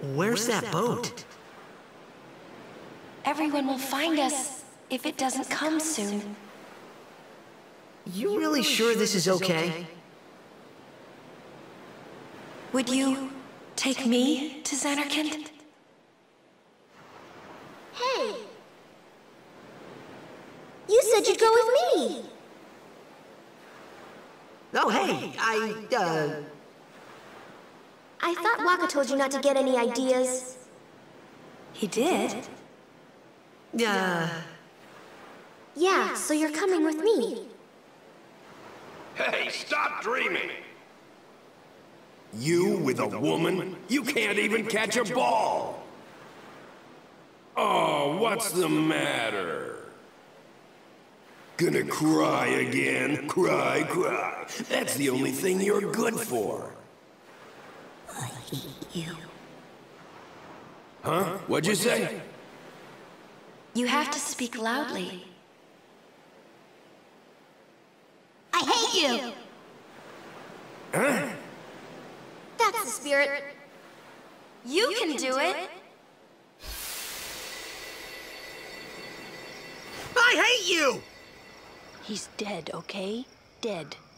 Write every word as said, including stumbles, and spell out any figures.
Where's that boat? Everyone will find us if it doesn't come soon. You really sure this is okay? Would you take me to Zanarkand? Hey! You said you'd go with me! Oh, hey, I, uh... I thought Wakka told you not to get any ideas. He did? Uh... Yeah, so you're coming with me. Hey, stop dreaming! You with a woman? You can't even catch a ball! Oh, what's the matter? Gonna cry again? Cry, cry. That's the only thing you're good for. I hate you. Huh? What'd you say? You have to speak loudly. I hate you! Huh? That's the spirit. You can do it! I hate you! He's dead, okay? Dead.